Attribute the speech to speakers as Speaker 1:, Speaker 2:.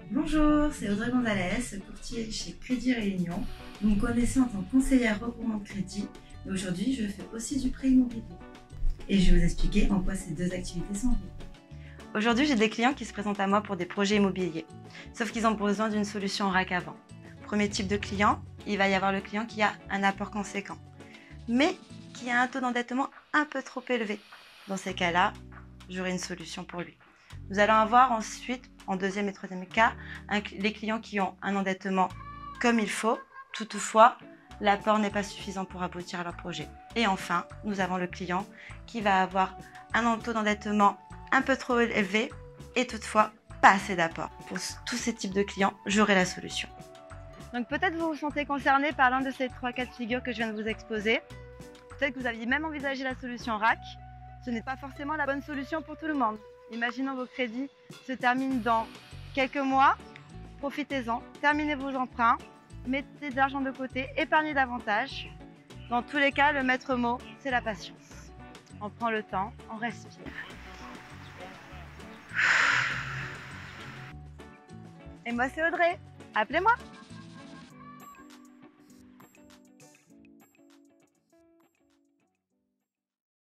Speaker 1: Bonjour, c'est Audrey Gonzalez, courtier chez Crédit Réunion. Vous me connaissez en tant que conseillère recouvrement de crédit, mais aujourd'hui je fais aussi du prêt immobilier. Et je vais vous expliquer en quoi ces deux activités sont liées. Aujourd'hui, j'ai des clients qui se présentent à moi pour des projets immobiliers, sauf qu'ils ont besoin d'une solution en RAC avant. Premier type de client, il va y avoir le client qui a un apport conséquent, mais qui a un taux d'endettement un peu trop élevé. Dans ces cas-là, j'aurai une solution pour lui. Nous allons avoir ensuite, en deuxième et troisième cas, les clients qui ont un endettement comme il faut. Toutefois, l'apport n'est pas suffisant pour aboutir à leur projet. Et enfin, nous avons le client qui va avoir un taux d'endettement un peu trop élevé et toutefois pas assez d'apport. Pour tous ces types de clients, j'aurai la solution. Donc peut-être vous vous sentez concerné par l'un de ces trois cas de figure que je viens de vous exposer. Peut-être que vous aviez même envisagé la solution RAC. Ce n'est pas forcément la bonne solution pour tout le monde. Imaginons vos crédits se terminent dans quelques mois. Profitez-en, terminez vos emprunts, mettez de l'argent de côté, épargnez davantage. Dans tous les cas, le maître mot, c'est la patience. On prend le temps, on respire. Et moi, c'est Audrey. Appelez-moi.